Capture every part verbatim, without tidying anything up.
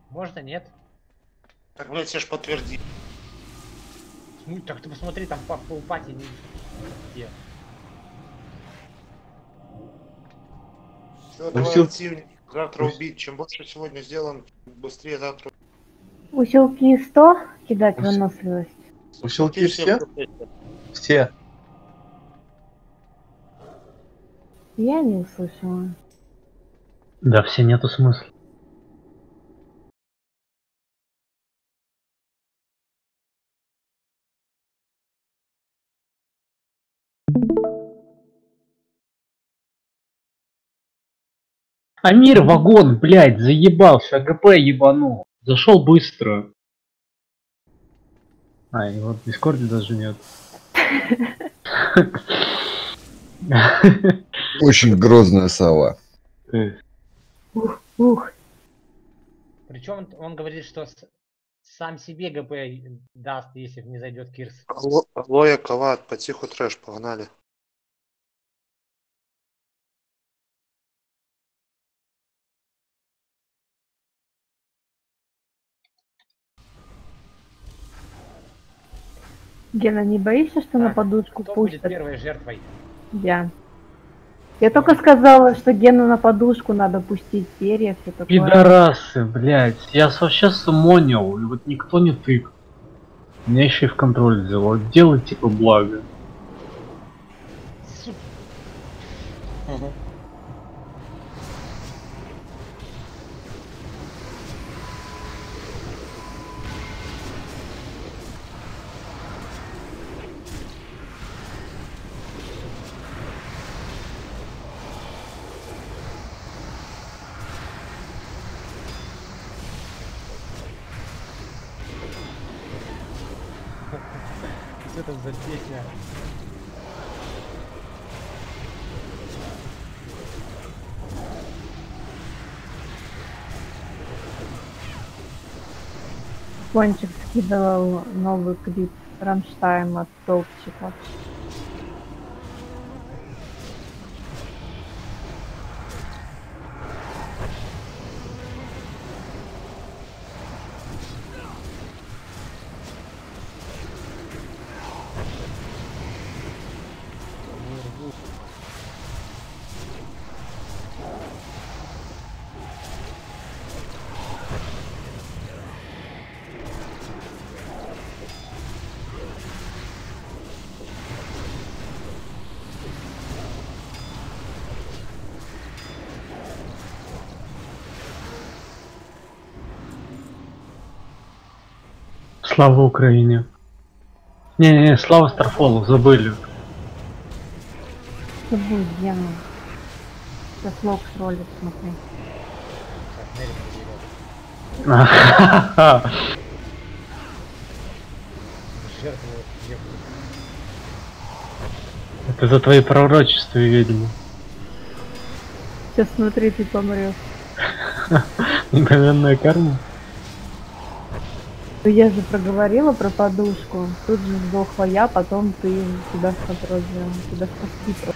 Можно, нет? Так, блядь, я ж подтверди. Ну, так ты посмотри, там по полпати не... Где? Все, давай Усил... активнее. Завтра Ус- убить. Чем больше сегодня сделаем, тем быстрее завтра. Усилки сто кидать Ус- выносливость. Усилки все все? Все. Я не услышала. Да, все нету смысла. Амир, вагон, блядь, заебался, АГП ебанул. Зашел быстро. А, его в Дискорде даже нет. Очень грозная сова. Ух, ух. Причем он, он говорит, что с- сам себе ГП даст, если не зайдет Кирс. Алло, алоэ, калат, потиху трэш, погнали. Гена, не боишься, что на Так, подушку Кто будет пустят? первой жертвой? Я. Я только сказала, что Гену на подушку надо пустить, перья, все такое. Пидорасы, блядь. Я вообще сумонил, и вот никто не тык. Меня еще и в контроль взяло. Делай типа благо. Сука. Что это за песня? Пончик скидывал новый клип Рамштайн от Толпчика. Слава Украине. Не-не-не, слава Старфолу, забыли. Забудь, Гена. Сейчас лог ролик смотри. Сейчас Нерик заберет. Ха-ха-ха. Жертву ехали. Это за твои пророчества, ведьма. Сейчас смотри, ты помрешь. Мгновенная карма. Ну, я же проговорила про подушку. Тут же сдохла я, потом ты тебя в контроль взял. Тебя спасли.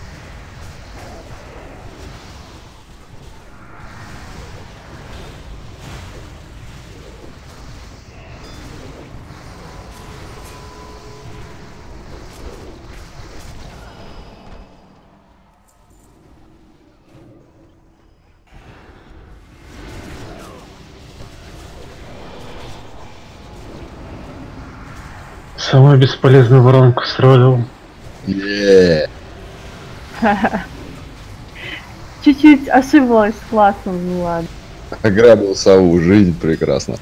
Самую бесполезную воронку сролил. Е. Чуть-чуть ошиблась с классом, ну ладно. Ограбил сову, жизнь прекрасна.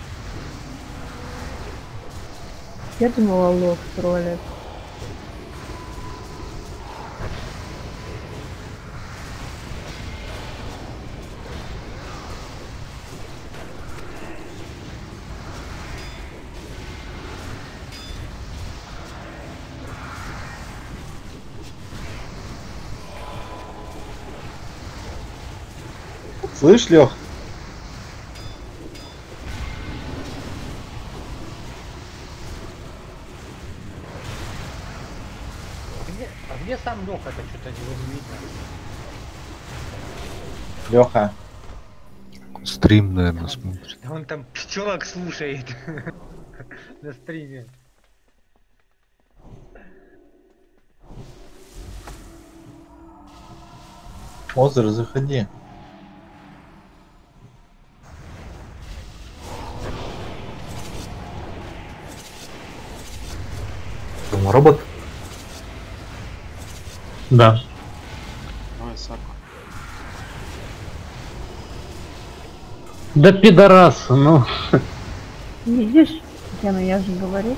Я думала, лог троллит. Слышь, Лех? А где, а где сам Леха-то что-то его не видно? Леха. стрим, наверное, смотрит. Да он там пчелок слушает на стриме. Озер, заходи. Там робот? Да. Давай, Сака. Да пидорас, ну. Видишь, Гена, я же говорю.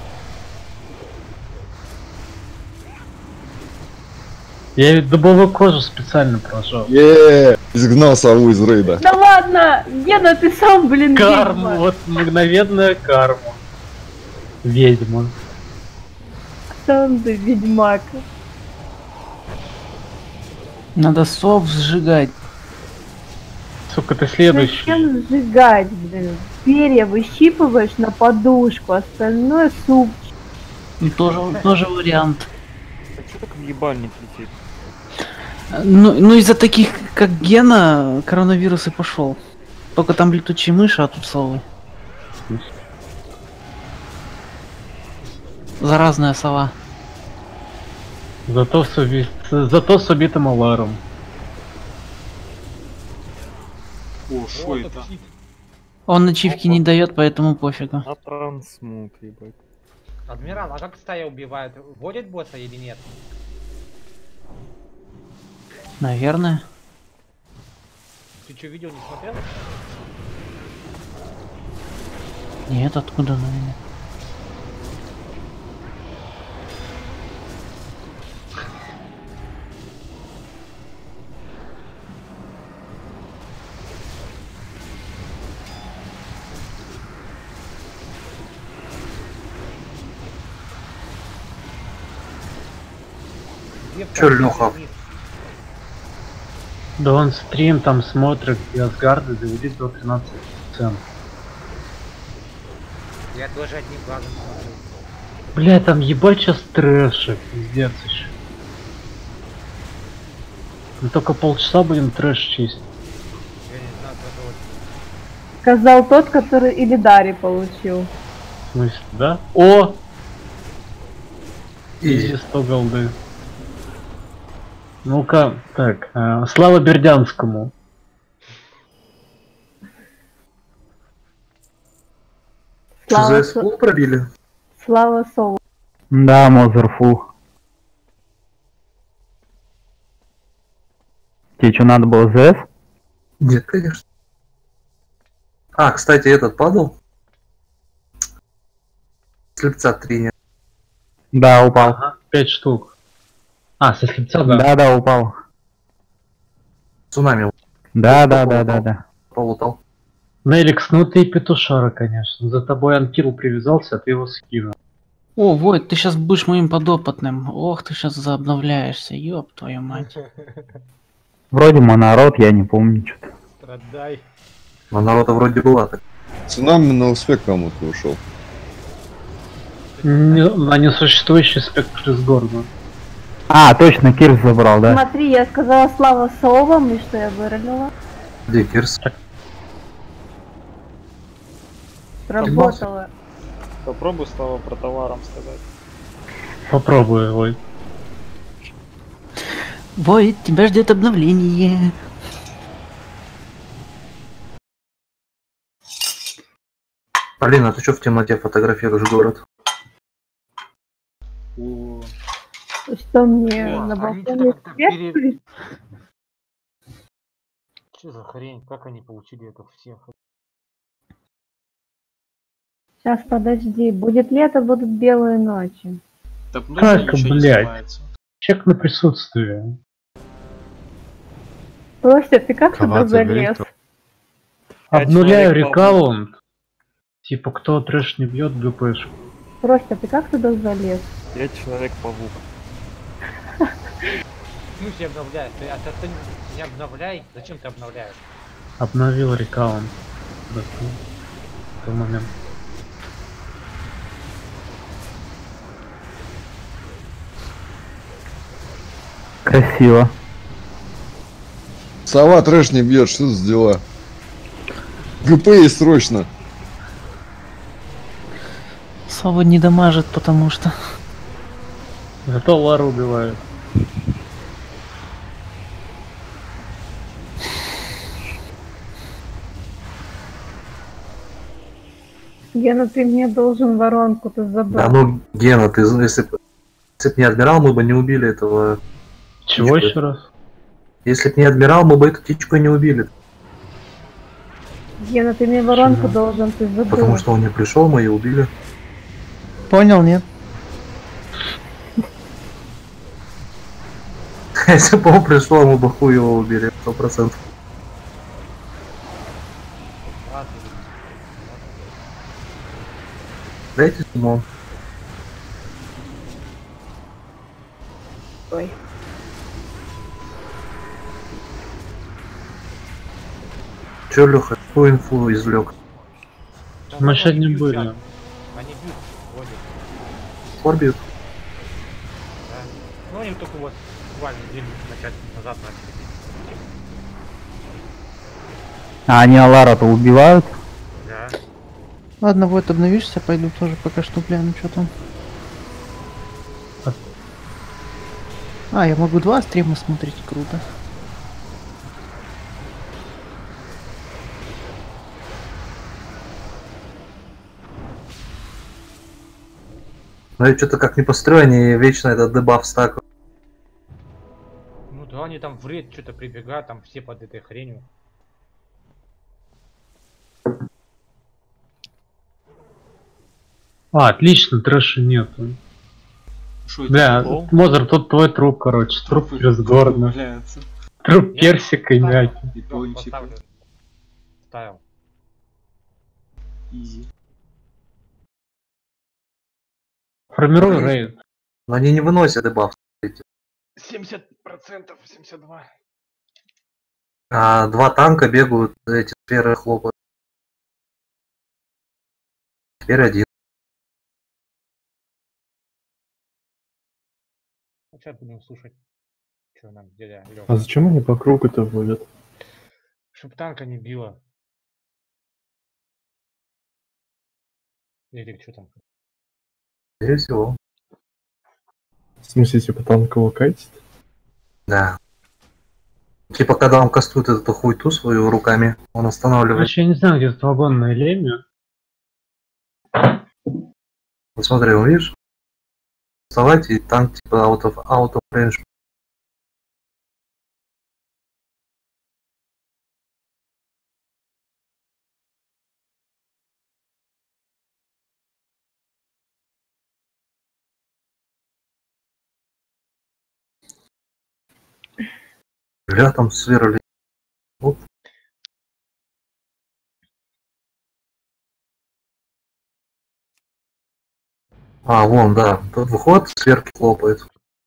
Я ведь дубовую кожу специально положил. Еее, изгнал сову из рейда. Да ладно! Гена, ты сам, блин, Карму, ведьма. вот мгновенная карма. Ведьма. Сам ты ведьмак. Надо сов сжигать. Сука, ты следующий. Зачем сжигать, блин? Перья выщипываешь на подушку, остальное суп. Ну, Тоже, тоже вариант. А что так в ебальник летит? Ну, ну из-за таких, как Гена, коронавирус и пошел. Только там летучие мыши, а тут совы. Заразная сова. Зато с, уби... Зато с убитым Аларом. О, шо Вот это? псих. Он ачивки не дает, поэтому пофигу. На трансмут, ебать. Адмирал, а как стая убивает? Вводят босса или нет? Наверное. Ты что, видео не смотрел? Нет, откуда на меня? Где в Чё, конце Лёха? вниз? Да он стрим там смотрит, и Асгарда доведет до тринадцати процентов. Я тоже одним глазом смотрю. Бля, там ебать сейчас трэша, пиздец еще. Мы только полчаса будем трэш чистить. Я не знаю, кто это. Сказал тот, который Илидари получил. В смысле, да? О! Изи. Изи сто голды. Ну-ка, так, э, слава Бердянскому. Что Слава, за Со- СПУ пробили? Слава Солу. Да, Мозерфул. Тебе что, надо было ЗС? Нет, конечно. А, кстати, этот падал? Слепца три нет. Да, упал. Ага, пять штук. А, со слепца, да. Да, да, упал. Цунами Да, да, да, да, да. полутал. Неликс, ну ты петушара, конечно. За тобой Анкил привязался, а ты его скинул. О, Войт, ты сейчас будешь моим подопытным. Ох, ты сейчас заобновляешься, ёб твою мать. Вроде монород, я не помню что-то. Страдай. Монорота вроде была так. Цунами на успех кому-то ушел. Не, на несуществующий спектр из города. А, точно, Кирс забрал, да? Смотри, я сказала Слава Совам, и что я выролила? Где Кирс? Сработало. Попробуй слова про товаром сказать. Попробую, ой. Войт, тебя ждет обновление. Алина, ты что в темноте фотографируешь город? О, Что мне О, на они балконе что-то свет пере- включить? Что за хрень? Как они получили это всех? Сейчас, подожди. Будет лето, будут белые ночи. Так, ну Как, ничего не блядь? снимается. Чек на присутствие. Костя, ты как туда Кого-то залез? говорит, Обнуляю человек рекаунт. Типа, кто трэш не бьет, ГПшку. Костя, ты как туда залез? я человек-павук. В смысле обновляешь? Ты, а ты, ты не обновляй. Зачем ты обновляешь? Обновил рекаунт. Да, ну, в тот момент. Красиво. Сова трэш не бьет, что за дела? ГП есть срочно. Слава не дамажит, потому что... Зато Лара убивает. Гена, ты мне должен воронку, ты забыл. Да ну, Гена, ты, если бы если б не адмирал, мы бы не убили этого. Чего птичку. еще раз? Если б не адмирал, мы бы эту птичку и не убили. Гена, ты мне воронку Почему? должен, ты забыл. Потому что он не пришел, мы ее убили. Понял, нет? Если бы он пришел, мы бы хуй его убили, сто процентов. Дайте сумму. Ой. Че, Леха, какую инфу извлек? Мы сегодня были. Они бьют, вроде. Орбит? Да. Ну они только вот буквально неделю начать назад начали. А они Алара-то убивают? Да. Ладно, вот обновишься, пойду тоже пока что гляну, что там. А, я могу два стрима смотреть, круто. Ну я что-то как не построю, они вечно этот дебаф стак. Ну да, они там в рейд что-то прибегают, там все под этой хренью. А, отлично, трэша нету. Что это? Бля, Лол? Мозер, тут твой труп, короче. Труп Трупы Крисгорна. валяются. Труп персика и мяки. И Всё, пончика. поставлю. Ставил. Изи. Формируй рейд. Но они не выносят дебаф. семьдесят процентов, семьдесят два. А два танка бегают, эти сферы хлопают. Теперь один. Сейчас будем слушать, что нам дядя Лёха. А зачем они по кругу это вводят? Чтоб танка не било. Или что там? Скорее всего. В смысле, типа танкового катит? Да. Типа, когда он кастует эту хуйту свою руками, он останавливает. Короче, я не знаю, где тут вагонное лемя. Вот смотри, он видишь? Вставать и танк типа out of, out of range. Бля, там сверли. Оп. А, вон, да. Тут выход, сверху хлопает.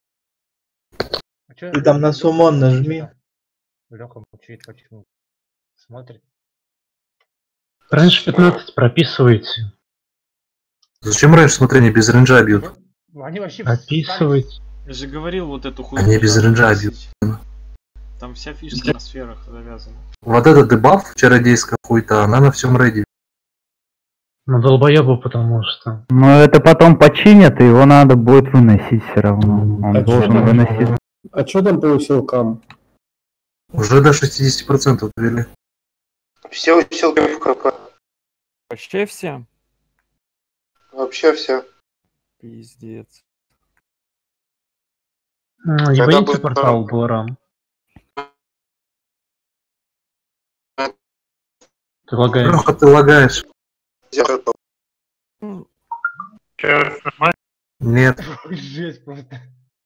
А чё, Ты там на суммон нажми. Лёха молчит, почему? Смотрит. Раньше пятнадцать прописывайте. Зачем раньше смотрение без рейнджа бьют? Ну, они вообще Прописывайте. Я же говорил вот эту хуйню. Они без надо рейнджа носить. бьют. Там вся фишка на сферах завязана. Вот этот дебаф, чародейская хуйта, она на всем рейде. Ну долбоёбу, потому что. Но это потом починят, и его надо будет выносить все равно. Он А должен чё там- выносить. А чё там по усилкам? Уже до шестидесяти процентов довели. Все усилки в КП. Вообще все? Вообще все. Пиздец. Ну, ебаните будет портал Блорам. Ты лагаешь. Лёха, ты лагаешь. Нет. Жесть просто.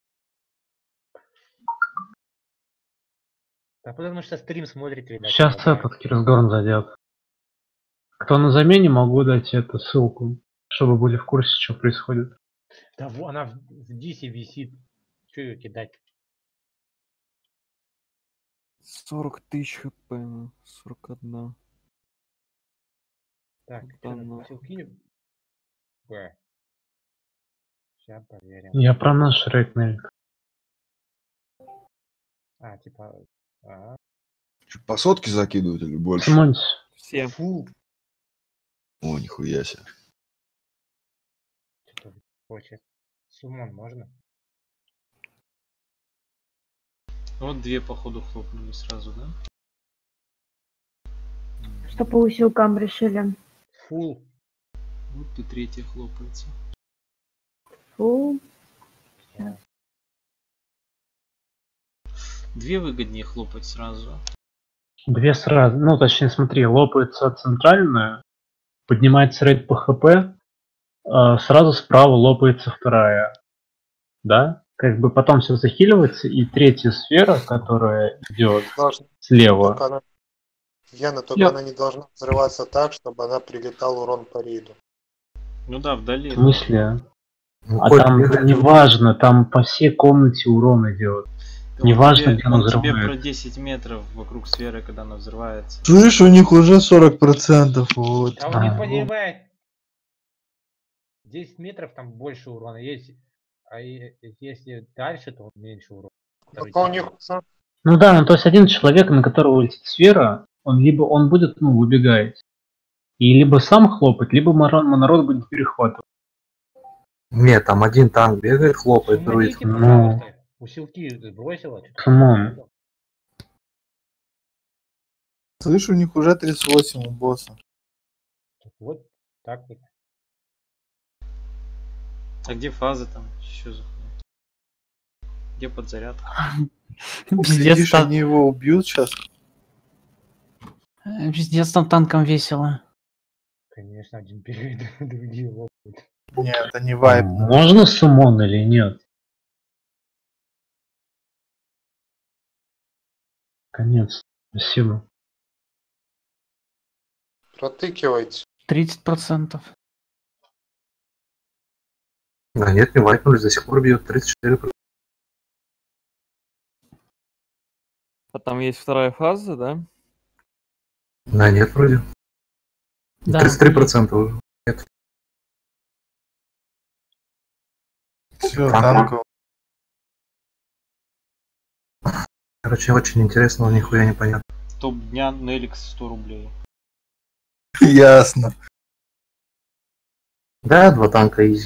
Да потому что стрим смотрит, видать. Сейчас этот Кирсгорн зайдет. Кто на замене, могу дать эту ссылку, чтобы были в курсе, что происходит. Да во, она в, в дисе висит. Че ее кидать? сорок тысяч хп, сорок один. Так, Да что ну. там кинем? Б. Сейчас проверим. Я про наш рейд, Мельк. А, типа... А, Чё, по сотке закидывают или больше? Симонь, Все. Фу. О, нихуя себе. Что хочет. Сумон можно? Вот две походу хлопнули сразу, да? Что по усилкам решили? Фул. Вот и третья хлопается. Фу. Две выгоднее хлопать сразу. Две сразу. Ну, точнее, смотри, лопается центральная, поднимается рейд по хп, а сразу справа лопается вторая. Да? Как бы потом все захиливается, и третья сфера, которая идет Должна- слева. только она- Яна, только Я- она не должна взрываться так, чтобы она прилетала урон по рейду. Ну да, вдали. В смысле? Ну, А хоть там бегает. неважно, там по всей комнате урон идет. Он Неважно, тебе- где она он тебе взрывает. про десять метров вокруг сферы, когда она взрывается. Слышь, у них уже сорок процентов, вот. А он не А, ну. понимает. десять метров там больше урона есть. А е- если дальше, то меньше урона. Второй Только у тип. них уже- Ну да, ну то есть один человек, на которого летит сфера, он либо он будет, ну, выбегать. И либо сам хлопать, либо мора- монород будет перехватывать. Нет, там один танк бегает, хлопает, друид. Сумоните, Ну. пожалуйста. Усилки сбросила. что-то. Камон. Слышь, у них уже тридцать восемь у босса. Вот так вот. А где фаза там? Что за хуйня? Где подзарядка? Пиздец, Глядишь, там, они его убьют сейчас. э, пиздец, там танком весело. Конечно, один бегает, другие лопают. Нет, это не вайп. Можно сумон или нет? Конец. Спасибо. Протыкивайте. тридцать процентов. Да нет, не вайпнулись, до сих пор бьет тридцать четыре процента. А там есть вторая фаза, да? Да нет, вроде. Да. тридцать три процента уже. Нет. Все, Танк. танк. Короче, очень интересно, нихуя не понятно. Топ дня Неликс сто рублей. Ясно. Да, два танка изи.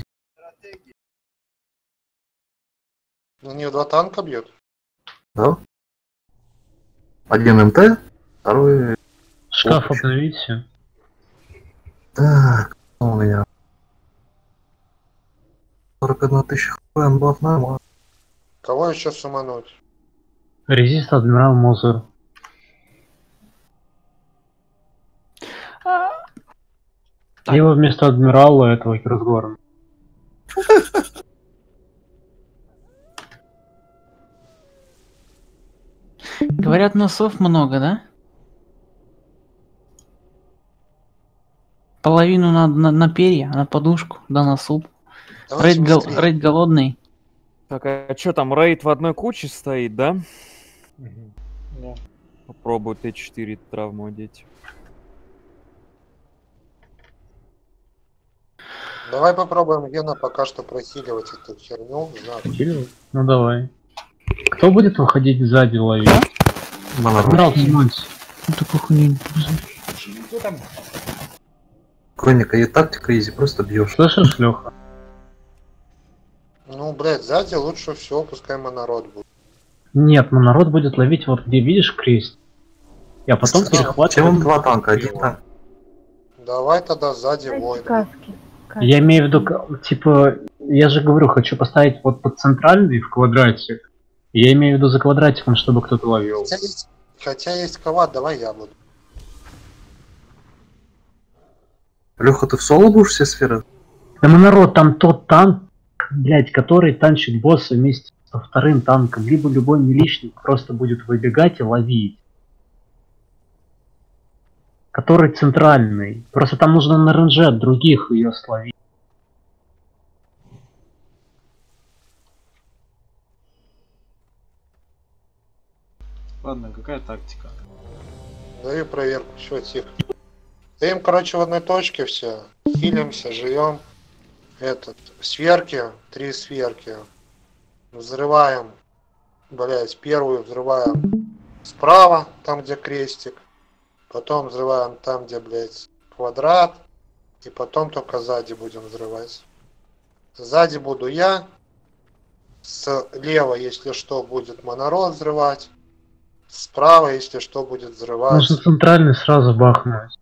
На нее два танка бьют. Да? Один МТ, второй... Шкаф Опыч. обновите. Так, что у меня? сорок одна тысяча хп, анбаф нормально. Кого еще сумануть? Резист адмирал Мозер. Либо вместо адмирала этого Кирсгорна. Говорят, носов много, да? Половину на, на, на перья, на подушку, да на суп. Давайте Рейд, гол- быстрее. рейд голодный. Так, а что там, рейд в одной куче стоит, да? Мгм. Да. Попробую Т четыре травму одеть. Давай попробуем, Гена, пока что просиливать эту херню. Знак. Хилил? Ну давай. Кто будет выходить сзади ловить? Монород. Адмирал Тимонти. Ну, такую хуйню не пользуюсь. Кто там? Хроника и тактика изи, просто бьешь. Слышишь, Леха? Ну, блядь, сзади лучше всего, пускай монород будет. Нет, но народ будет ловить вот где видишь крест. Я потом Зачем? перехватываю. Чем два танка? Один танк. Давай тогда сзади Дайте воин. каски. Каски. Я имею в виду, к- типа, я же говорю, хочу поставить вот под центральный в квадратик. Я имею в виду за квадратиком, чтобы кто-то ловил. Хотя есть, хотя есть кова, давай я буду. Леха, ты в соло будешь все сферы? Да мы народ, там тот танк, блять, который танчит босса вместе со вторым танком, либо любой милишник просто будет выбегать и ловить. Который центральный. Просто там нужно на ренже от других ее словить. Ладно, какая тактика? Даю проверку, все, тихо. Стоим, короче, в одной точке все. Хилимся, живем. Этот, сверки, три сверки. Взрываем. Блять, первую взрываем справа, там где крестик. Потом взрываем там, где, блядь, квадрат. И потом только сзади будем взрывать. Сзади буду я. Слева, если что, будет монород взрывать. Справа, если что, будет взрывать. Нужно центральный сразу бахнуть.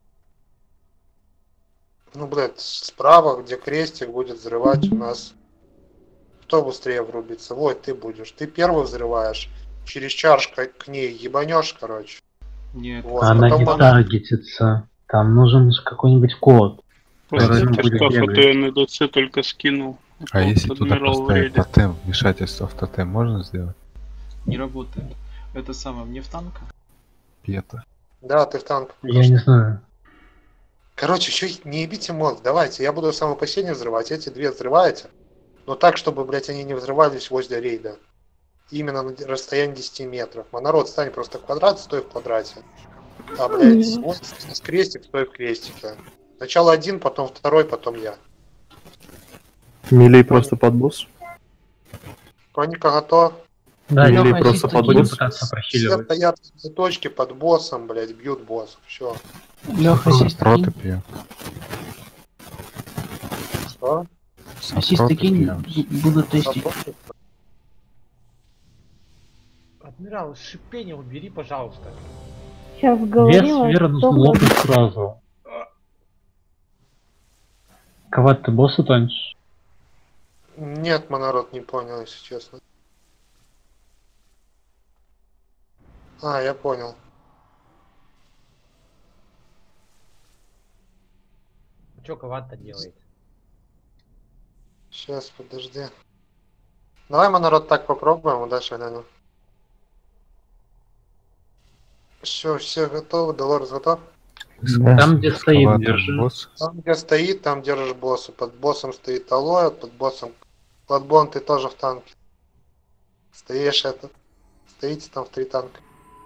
Ну, блядь, справа, где крестик, будет взрывать у нас. Кто быстрее врубится? Вот, ты будешь. Ты первый взрываешь. Через чашку к ней ебанешь, короче. Нет. Вот, Она не потом- таргетится. Там нужен какой-нибудь код. Просто который ты будет что, бегать. фото эн дэ цэ только скинул. А Вот если туда адмирал поставить вряд ли. тотем, вмешательство в тотем можно сделать? Не работает. Это самое, мне в танка. Пета. Да, ты в танк. Я не знаю. Короче, еще не ебите мозг, давайте, я буду самый последний взрывать, эти две взрываете, но так, чтобы, блядь, они не взрывались возле рейда. Именно на расстоянии десяти метров. Монород, стань просто в квадрат, стой в квадрате. А, блядь, вот с крестик, стой в крестике. Сначала один, потом второй, потом я. Милей просто под босс. Паника готов. Да, Или Лёха, просто чисто под будем босс. пытаться Все прохиливать. стоят на точке под боссом, блядь, бьют босс. Все. Леха, ассист Проты кинь. пью. Что? Ассист кинь, буду тестить. Адмирал, шипение убери, пожалуйста. Сейчас Вес говорила, сферы что нужно мы- лопнуть сразу. Коват, ты босса танчишь? Нет, монород, не понял, если честно. А, я понял. Что Коват-то делает? Сейчас, подожди. Давай, монород, так попробуем, удачи, глянем. Все, все готовы, Долорес готов? Там, где стоит, Коватом держи. босс. Там, где стоит, там держишь босса. Под боссом стоит Алоэ, под боссом Кладбон, ты тоже в танке. Стоишь это. Стоите там в три танка.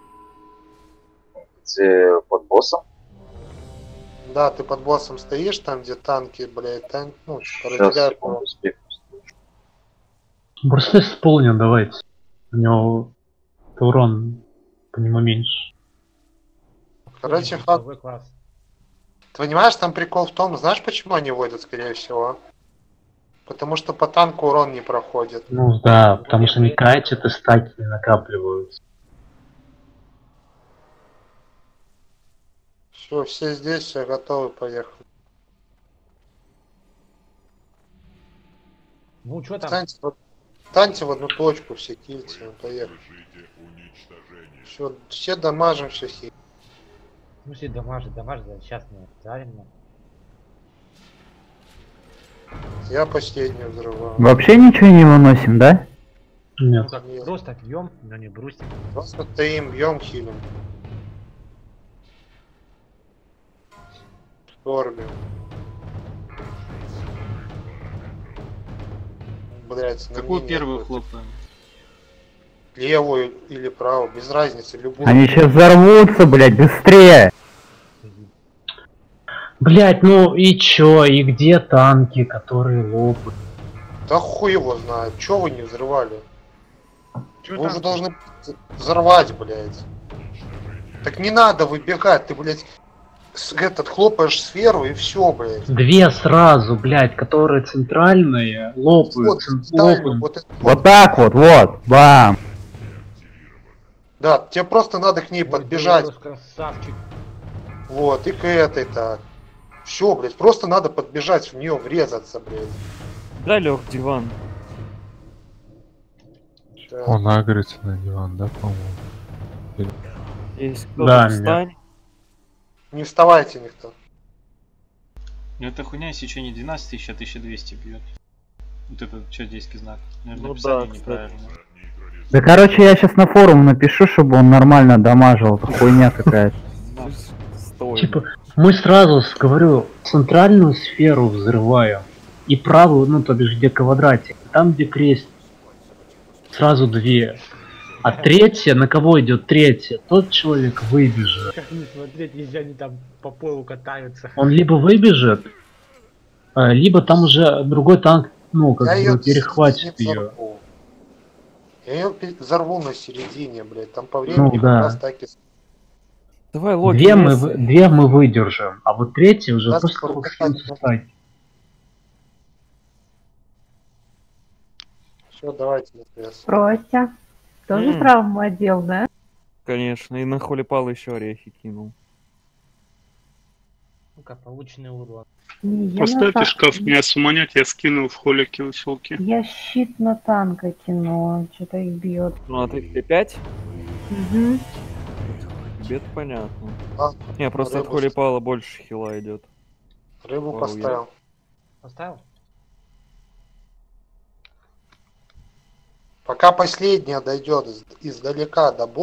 Где под боссом? Да, ты под боссом стоишь, там, где танки, блядь, танк, ну, Сейчас, разделяют. секунду, успею. Браслет исполнен, давайте. У него урон по нему меньше. Короче, Ой, факт. второй класс. Ты понимаешь, там прикол в том, знаешь, почему они вводят, скорее всего? Потому что по танку урон не проходит. Ну да, потому что не катят и стаки не накапливаются. Все, все здесь, все готовы, поехали. Ну, что там? Встаньте, в- встаньте в одну точку, все кильте, ну, поехали. Все, все дамажим, все хит. В смысле дамажит, дамажит, да, сейчас мы правильно. Я последний взрываю. Вообще ничего не выносим, да? Нет. Ну как, Нет. просто бьем, но не бросим. Просто стоим, бьем, хилим. Шторбим. Блять, на Какую мне первую нет. хлопаем? Левую или правую, без разницы, любую. Они сейчас взорвутся, блядь, быстрее! Блять, ну и чё, и где танки, которые лопают? Да хуй его знает, чё вы не взрывали? Чё Вы там? уже должны взорвать, блядь. Так не надо выбегать, ты, блядь, с- этот, хлопаешь сферу и все, блядь. Две сразу, блять, которые центральные, лопают, Вот, цен- ставлю, лопают. вот это Вот так вот, вот, бам! Да, тебе просто надо к ней Ой, подбежать. Белорус красавчик. Вот, и к этой так. Все, блядь, просто надо подбежать в нее, врезаться, блядь. Да, Лех, диван. Щас. Он агрится на диван, да, по-моему? Если кто-то Да, встань. Не вставайте никто. Ну это хуйня, если что не двенадцать тысяч, а тысяча двести бьет. Вот этот чудейский знак. Наверное, Ну написание да, кстати. неправильно. Да короче, я сейчас на форум напишу, чтобы он нормально дамажил, это хуйня какая-то. Стой. Типа, мы сразу, с- говорю, центральную сферу взрываем. И правую, ну то бишь, где квадратик. Там, где крест. Сразу две. А третья, на кого идет третья? Тот человек выбежит. Как не смотреть, если они там по полу катаются. Он либо выбежит, а, либо там уже другой танк, ну, как Я бы ее перехватит ее. Я ее взорву на середине, блядь. Там по времени Ну, да. как раз так и... Давай логи. Две мы, есть. вы- две мы выдержим, а вот третья уже Нас просто только фокусируется стать. Все, давайте на связь. Прося. Тоже М. травму одел, да? Конечно, и на холипал еще орехи кинул. Ну-ка, полученный урон. Не, я на Поставьте та- шкаф меня суманять, я скинул в холике высокий. Я щит на танка кинула, что-то их бьет. Ну а ты где пять? Угу. Тебе понятно. А, Не, просто от рыбу- холипала больше хила идет. Рыбу Вау, поставил. Поставил? Пока последняя дойдет из- издалека до